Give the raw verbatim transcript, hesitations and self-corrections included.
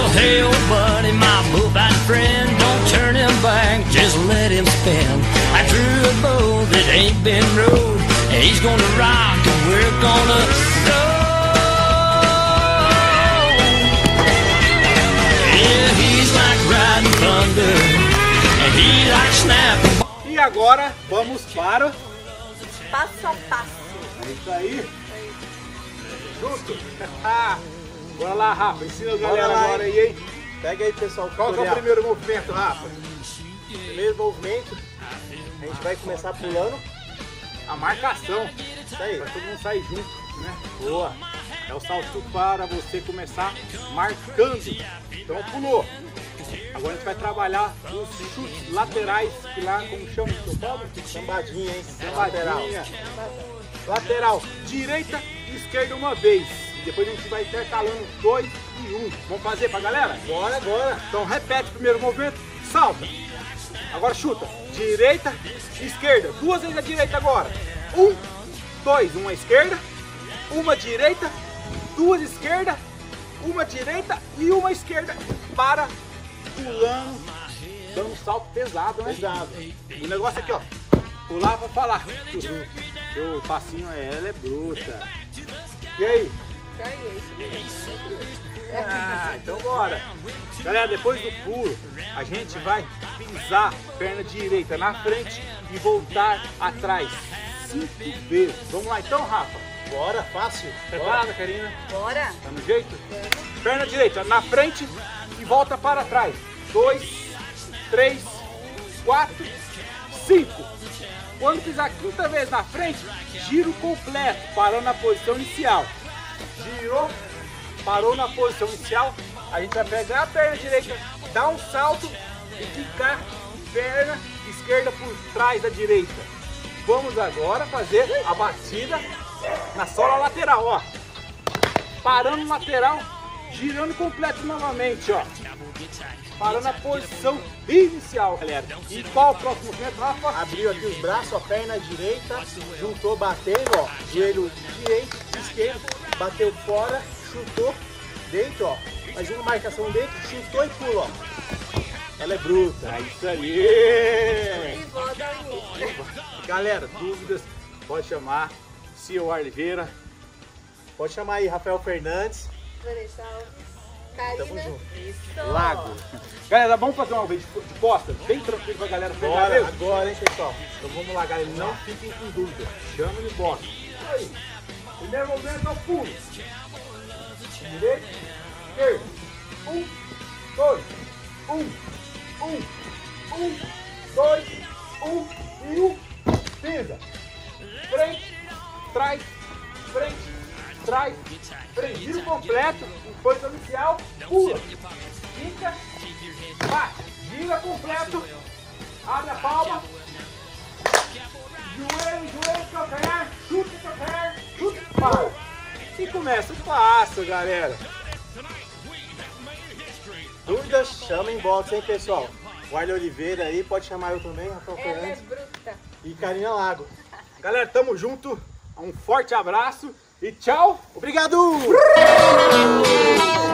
hey old buddy, my bullbat friend, don't turn him back, just let him spin. I drew a bow that ain't been rode, and he's gonna rock and we're gonna go. Yeah, he's like riding thunder, and he likes snapping. E agora vamos para Passo a passo. é isso aí. Junto. Bora lá, Rafa. Ensina a galera lá, agora aí, hein? Pega aí, pessoal. Qual que é o primeiro movimento, Rafa? Primeiro movimento, a gente vai começar pulando. A marcação. Isso aí. Pra todo mundo sair junto, né? Boa. É o salto para você começar marcando. Então pulou. Agora a gente vai trabalhar os chutes laterais, que lá, como chama o seu Paulo? Sambadinha, hein? Sambadinha. Lateral. Direita e esquerda uma vez. E depois a gente vai intercalando dois e um. Vamos fazer pra galera? Bora, agora. Então repete o primeiro movimento. Salta. Agora chuta. Direita e esquerda. Duas vezes a direita agora. Um, dois. Uma esquerda, uma direita, duas esquerda, uma direita e uma esquerda. Para. Pulando, dando um salto pesado, né? Pesado. O negócio aqui, ó. Pular pra falar. O passinho é, ela é bruta. E aí? Ah, então bora. Galera, depois do pulo, a gente vai pisar perna direita na frente e voltar atrás. Cinco vezes. Vamos lá então, Rafa? Bora, fácil. Preparada, Karina? Bora. Tá no jeito? Perna direita na frente e volta para trás. Dois, três, quatro, cinco. Quando pisar a quinta vez na frente, giro completo, parando na posição inicial. Girou, parou na posição inicial. A gente vai pegar a perna direita, dar um salto e ficar perna esquerda por trás da direita. Vamos agora fazer a batida na sola lateral, ó. Parando lateral, girando completo novamente, ó. Parando a posição inicial, galera. E qual o próximo movimento, Rafa? Abriu aqui os braços, a perna direita, juntou, batendo, ó. Joelho direito, esquerdo, bateu fora, chutou, dentro, ó. Mais uma marcação dentro, chutou e pula, ó. Ela é bruta. É isso aí! E vou dar início. Galera, dúvidas, pode chamar Cia Oliveira. Pode chamar aí, Rafael Fernandes. Vanessa Alves. Tamo Karina. junto. Isso. Lago. Galera, vamos fazer uma vez de costa, bem tranquilo pra galera pegar Bora, mesmo? agora, hein, pessoal. Então vamos lá, galera, não fiquem com dúvida. Chama e bota. Aí. Primeiro movimento é o pulo. Direito, esquerdo. Um, dois, um, um, um, dois, um e um. Pisa. Frente, trás, frente, trás, frente. Giro completo, em posição inicial, pula. Fica, bate, gira completo, abre a palma. Joelho, joelho, calcanhar, chuta, calcanhar, chuta, para. E começa o passo, galera. Dúvidas, chama em box, hein, pessoal. Guarda Oliveira aí, pode chamar eu também, Rafael Ela é Fernandes. bruta. E Karina Lago. Galera, tamo junto. Um forte abraço e tchau. Obrigado!